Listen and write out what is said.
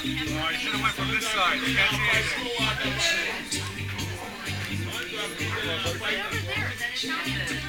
Oh, you should have went from this side. You can't see anything. Right over there, then it's not good.